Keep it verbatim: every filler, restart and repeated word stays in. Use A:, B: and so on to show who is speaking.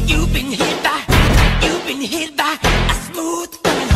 A: You've been hit by, you've been hit by a smooth criminal.